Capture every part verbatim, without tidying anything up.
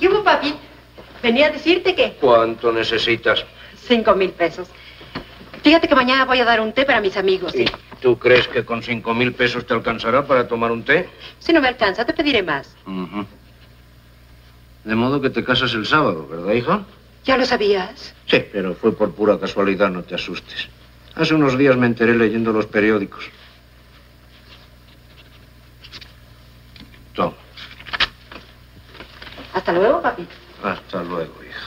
¿Qué hubo, papi? Venía a decirte que... ¿Cuánto necesitas? Cinco mil pesos. Fíjate que mañana voy a dar un té para mis amigos. ¿Y tú crees que con cinco mil pesos te alcanzará para tomar un té? Si no me alcanza, te pediré más. Uh-huh. De modo que te casas el sábado, ¿verdad, hija? ¿Ya lo sabías? Sí, pero fue por pura casualidad, no te asustes. Hace unos días me enteré leyendo los periódicos. Toma. Hasta luego, papi. Hasta luego, hija.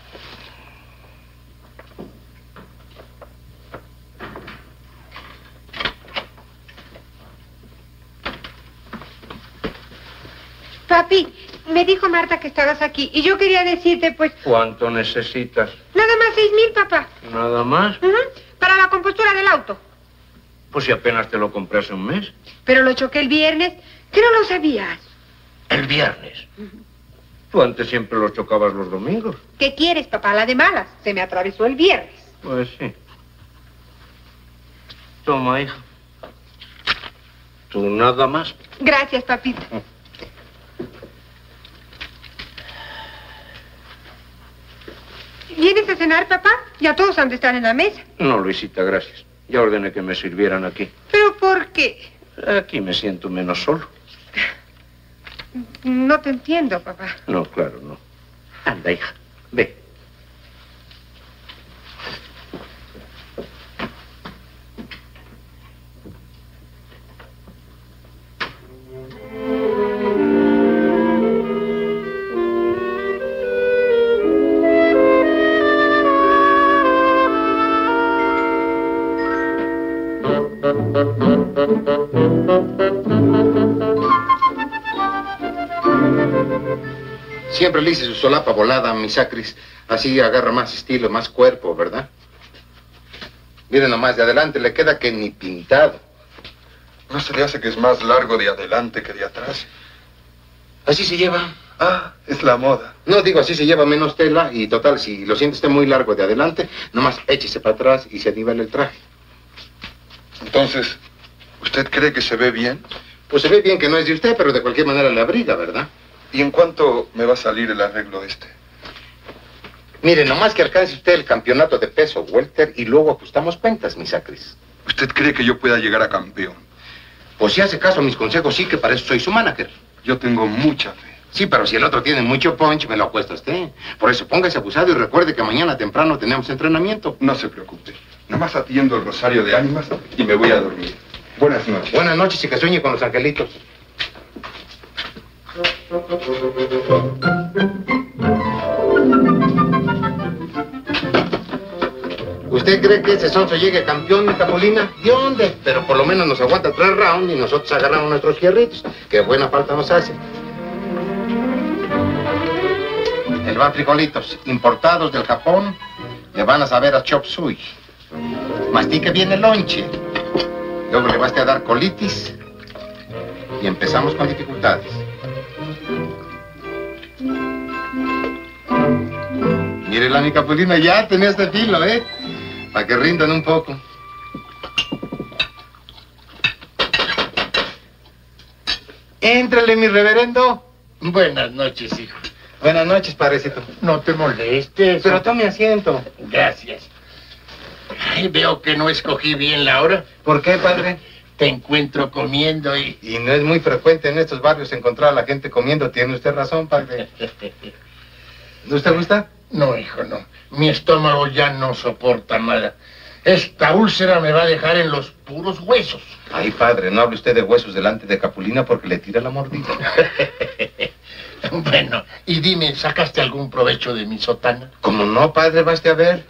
Papi, me dijo Marta que estabas aquí y yo quería decirte, pues... ¿Cuánto necesitas? Nada más seis mil, papá. ¿Nada más? Uh-huh. Para la compostura del auto. Pues si apenas te lo compré hace un mes. Pero lo choqué el viernes. ¿Qué no lo sabías? ¿El viernes? Uh-huh. Tú antes siempre lo chocabas los domingos. ¿Qué quieres, papá? La de malas. Se me atravesó el viernes. Pues sí. Toma, hija. ¿Tú nada más? Gracias, papito. Uh-huh. ¿Vienes a cenar, papá? Ya todos han de estar en la mesa. No, Luisita, gracias. Ya ordené que me sirvieran aquí. ¿Pero por qué? Aquí me siento menos solo. No te entiendo, papá. No, claro, no. Anda, hija, ve. Siempre le hice su solapa volada a mi sacris. Así agarra más estilo, más cuerpo, ¿verdad? Miren nomás, de adelante le queda que ni pintado. ¿No se le hace que es más largo de adelante que de atrás? Así se lleva. Ah, es la moda. No, digo, así se lleva menos tela y total, si lo siente usted muy largo de adelante, nomás échese para atrás y se nivela el traje. Entonces, ¿usted cree que se ve bien? Pues se ve bien que no es de usted, pero de cualquier manera le abriga, ¿verdad? ¿Y en cuánto me va a salir el arreglo de este? Mire, nomás que alcance usted el campeonato de peso welter y luego ajustamos cuentas, mi sacris. ¿Usted cree que yo pueda llegar a campeón? Pues si hace caso a mis consejos, sí, que para eso soy su manager. Yo tengo mucha fe. Sí, pero si el otro tiene mucho punch, me lo acuesta usted. Por eso póngase abusado y recuerde que mañana temprano tenemos entrenamiento. No se preocupe. Nomás atiendo el rosario de ánimas y me voy a dormir. Buenas noches. Buenas noches y que sueñe con los angelitos. ¿Usted cree que ese sonso llegue campeón, mi Capulina? ¿De dónde? Pero por lo menos nos aguanta tres rounds y nosotros agarramos nuestros fierritos. Qué buena falta nos hace. El van frijolitos importados del Japón le van a saber a chop suey. Mastique bien el lonche. Luego le va a dar colitis y empezamos con dificultades. Mírela, mi Capulina, ya tenés este filo, ¿eh? Para que rindan un poco. Éntrale, mi reverendo. Buenas noches, hijo. Buenas noches, padrecito. No te molestes. Pero tome asiento. Gracias. Ay, veo que no escogí bien la hora. ¿Por qué, padre? Te encuentro comiendo y... Y no es muy frecuente en estos barrios encontrar a la gente comiendo. Tiene usted razón, padre. ¿Usted gusta? No, hijo, no. Mi estómago ya no soporta nada. Esta úlcera me va a dejar en los puros huesos. Ay, padre, no hable usted de huesos delante de Capulina porque le tira la mordida. Bueno, y dime, ¿sacaste algún provecho de mi sotana? Como no, padre, baste a ver.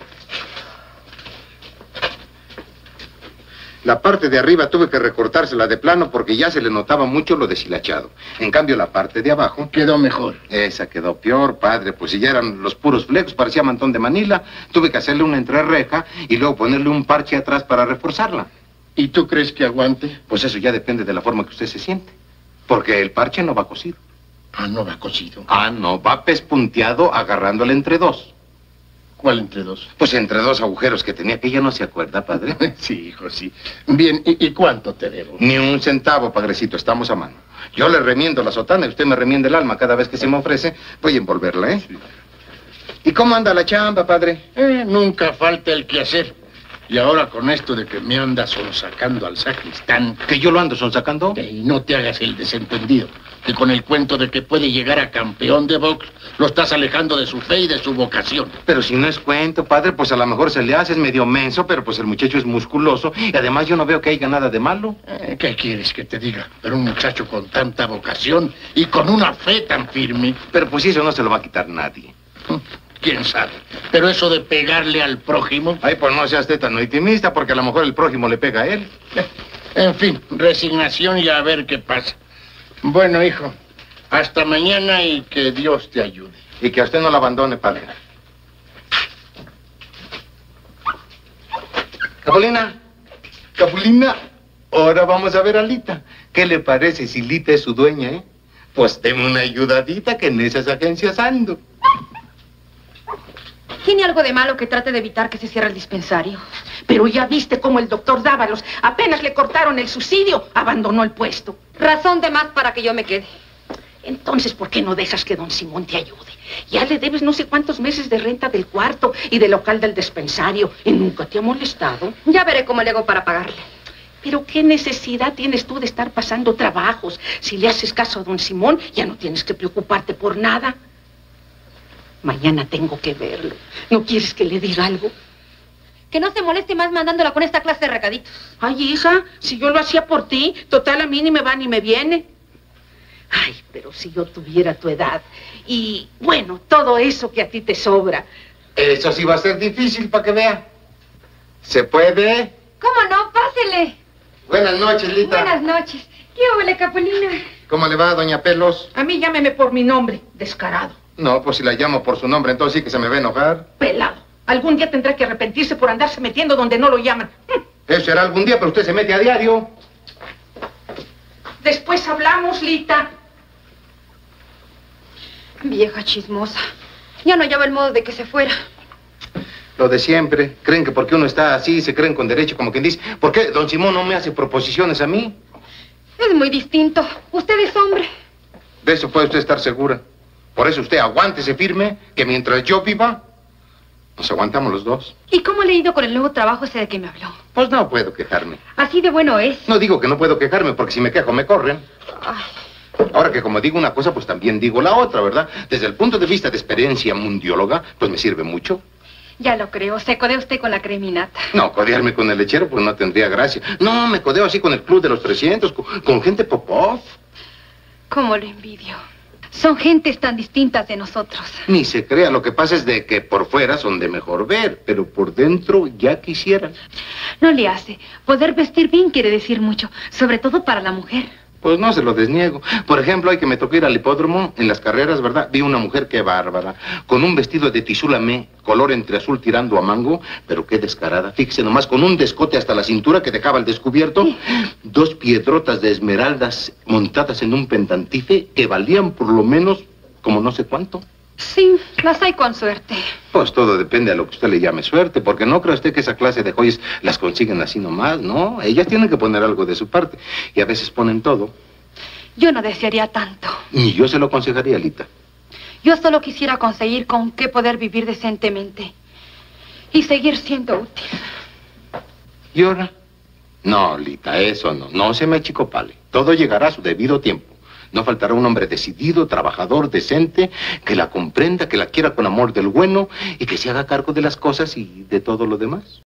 La parte de arriba tuve que recortársela de plano porque ya se le notaba mucho lo deshilachado. En cambio, la parte de abajo... Quedó mejor. Esa quedó peor, padre. Pues si ya eran los puros flecos, parecía mantón de Manila. Tuve que hacerle una entrerreja y luego ponerle un parche atrás para reforzarla. ¿Y tú crees que aguante? Pues eso ya depende de la forma que usted se siente. Porque el parche no va cosido. Ah, no va cosido. Ah, no, va pespunteado agarrándole entre dos. ¿Cuál entre dos? Pues entre dos agujeros que tenía, que ella no se acuerda, padre. Sí, hijo, sí. Bien, ¿y, y cuánto te debo? Ni un centavo, padrecito, estamos a mano. Yo le remiendo la sotana y usted me remiende el alma cada vez que se me ofrece. Voy a envolverla, ¿eh? Sí. ¿Y cómo anda la chamba, padre? Eh, nunca falta el quehacer. Y ahora con esto de que me andas sonsacando al sacristán... ¿Que yo lo ando sonsacando? Y no te hagas el desentendido. Que con el cuento de que puede llegar a campeón de box, lo estás alejando de su fe y de su vocación. Pero si no es cuento, padre, pues a lo mejor se le hace, es medio menso, pero pues el muchacho es musculoso. Y además yo no veo que haya nada de malo. Eh, ¿Qué quieres que te diga? Pero un muchacho con tanta vocación y con una fe tan firme... Pero pues eso no se lo va a quitar nadie. ¿Quién sabe? Pero eso de pegarle al prójimo... Ay, pues no seas tan optimista, porque a lo mejor el prójimo le pega a él. En fin, resignación y a ver qué pasa. Bueno, hijo, hasta mañana y que Dios te ayude. Y que a usted no la abandone, padre. Capulina, Capulina, ahora vamos a ver a Lita. ¿Qué le parece si Lita es su dueña, eh? Pues deme una ayudadita que en esas agencias ando. ¿Tiene algo de malo que trate de evitar que se cierre el dispensario? Pero ya viste cómo el doctor Dávalos, apenas le cortaron el subsidio, abandonó el puesto. Razón de más para que yo me quede. Entonces, ¿por qué no dejas que don Simón te ayude? Ya le debes no sé cuántos meses de renta del cuarto y del local del dispensario y nunca te ha molestado. Ya veré cómo le hago para pagarle. Pero ¿qué necesidad tienes tú de estar pasando trabajos? Si le haces caso a don Simón, ya no tienes que preocuparte por nada. Mañana tengo que verlo. ¿No quieres que le diga algo? Que no se moleste más mandándola con esta clase de recaditos. Ay, hija, si yo lo hacía por ti, total a mí ni me va ni me viene. Ay, pero si yo tuviera tu edad y, bueno, todo eso que a ti te sobra. Eso sí va a ser difícil para que vea. ¿Se puede? ¿Cómo no? Pásele. Buenas noches, Lita. Buenas noches. ¿Qué huele, Capulina? ¿Cómo le va, doña Pelos? A mí llámeme por mi nombre, descarado. No, pues si la llamo por su nombre, entonces sí que se me va a enojar. Pelado. Algún día tendrá que arrepentirse por andarse metiendo donde no lo llaman. Eso será algún día, pero usted se mete a diario. Después hablamos, Lita. Vieja chismosa. Ya no hallaba el modo de que se fuera. Lo de siempre. Creen que porque uno está así, se creen con derecho, como quien dice. ¿Por qué don Simón no me hace proposiciones a mí? Es muy distinto. Usted es hombre. De eso puede usted estar segura. Por eso usted aguántese firme, que mientras yo viva, nos aguantamos los dos. ¿Y cómo le ha ido con el nuevo trabajo ese de que me habló? Pues no puedo quejarme. Así de bueno es. No digo que no puedo quejarme, porque si me quejo me corren. Ay. Ahora que como digo una cosa, pues también digo la otra, ¿verdad? Desde el punto de vista de experiencia mundióloga, pues me sirve mucho. Ya lo creo. Se codea usted con la creminata. No, codearme con el lechero, pues no tendría gracia. No, me codeo así con el club de los trescientos, con, con gente Popov. Cómo lo envidio. Son gentes tan distintas de nosotros. Ni se crea, lo que pasa es de que por fuera son de mejor ver, pero por dentro ya quisieran. No le hace. Poder vestir bien quiere decir mucho, sobre todo para la mujer. Pues no se lo desniego. Por ejemplo, hay que me tocó ir al hipódromo en las carreras, ¿verdad? Vi una mujer que bárbara, con un vestido de tisú lamé, color entre azul tirando a mango, pero qué descarada. Fíjese nomás, con un descote hasta la cintura que dejaba al descubierto, dos piedrotas de esmeraldas montadas en un pendantife que valían por lo menos como no sé cuánto. Sí, las hay con suerte. Pues todo depende a lo que usted le llame suerte, porque no cree usted que esa clase de joyas las consiguen así nomás, ¿no? Ellas tienen que poner algo de su parte, y a veces ponen todo. Yo no desearía tanto. Ni yo se lo aconsejaría, Lita. Yo solo quisiera conseguir con qué poder vivir decentemente y seguir siendo útil. ¿Y ahora? No, Lita, eso no. No se me achicopale. Todo llegará a su debido tiempo. No faltará un hombre decidido, trabajador, decente, que la comprenda, que la quiera con amor del bueno y que se haga cargo de las cosas y de todo lo demás.